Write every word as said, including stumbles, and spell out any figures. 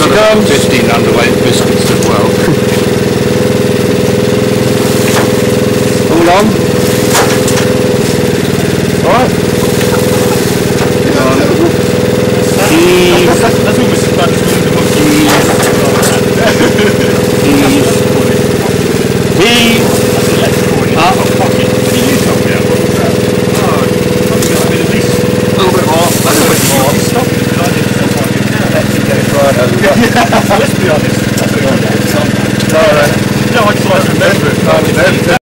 comes. fifteen underweight biscuits as well. All on. Alright. He's... That's almost as bad as the He's... He's... He's... Up. Let's be honest. No, no, I just like to remember it.